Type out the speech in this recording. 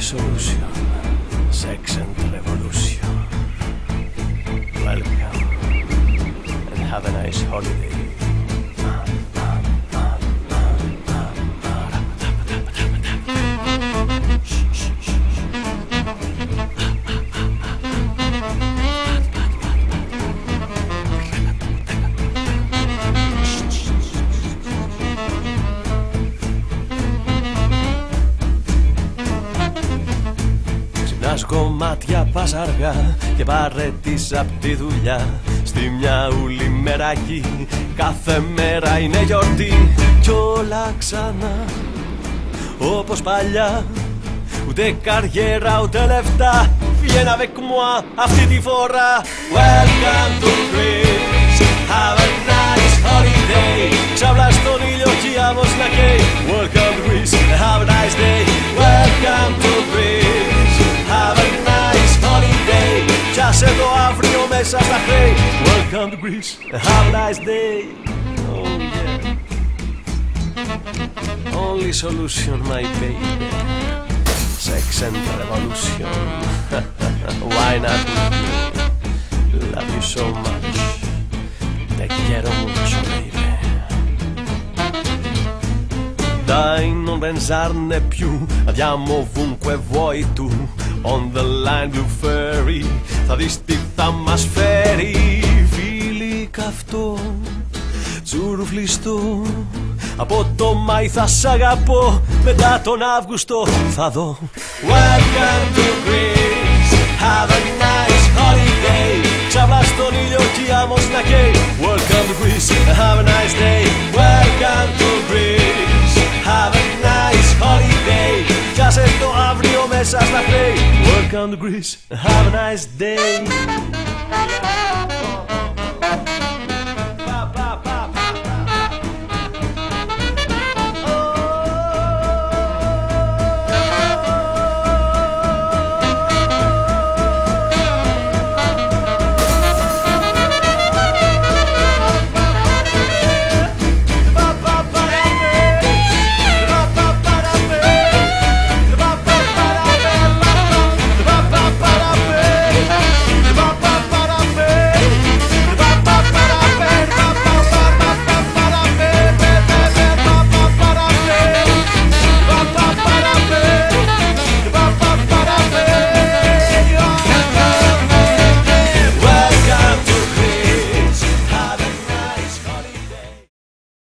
solution, sex and revolution. Welcome and have a nice holiday. Ξυπνάς κομμάτια πας αργά και παρέτης απ' τη δουλειά. Στη μια ούλη μεράκι κάθε μέρα είναι γιορτή. Κι όλα ξανά όπως παλιά. Ούτε καριέρα ούτε λεφτά. Viens avec moi αυτή τη φορά. Welcome to Greece. Have a nice holiday. Ξαβλά στον ήλιο κι η άμμος να καίει. Welcome to Greece. Have a nice day. Welcome to Greece. Have a nice holiday. Πιάσε το αύριο μέσα στα χρέη. Welcome to Greece. Have a nice day. Oh yeah. Only solution, my baby. Sex and revolution. Why not with me? Love you so much. Te quiero mucho, baby. Dai, non pensarne più. Andiamo ovunque vuoi tu. On the line blue ferry. Θα δεις τι θα μας φέρει. Φίλοι καυτό, τσουρουφλιστό. Από το Μάη θα σ' αγαπώ. Μετά τον Αύγουστο θα δω. Welcome to Greece. Have a nice holiday. Ξαβλά στον ήλιο κι η άμμος να καίει. Welcome to Greece. Have a nice day. Welcome to Greece. Have a nice holiday. Πιάσε το αύριο μέσα στα χρέη. Welcome to Greece. Have a nice day.